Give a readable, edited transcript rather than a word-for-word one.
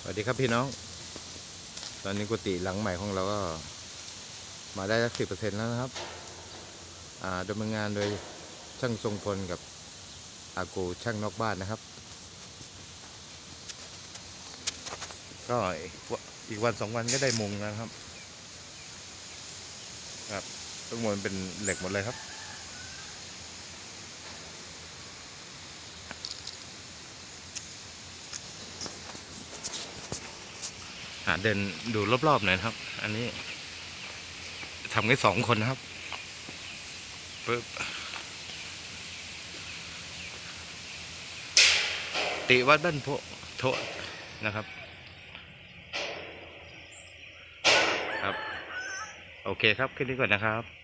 สวัสดีครับพี่น้องตอนนี้กุฏิหลังใหม่ของเราก็มาได้สัก10%แล้วนะครับดำเนินงานโดยช่างทรงพลกับอากูช่างนอกบ้านนะครับก็อีกวัน2 วันก็ได้มุงนะครับทุกมวลเป็นเหล็กหมดเลยครับเดินดูรอบๆหน่อยครับอันนี้ทำแค่2 คนนะครับปึ๊บติวัดบ้านโพนะครับครับโอเคครับแค่นี้ก่อนนะครับ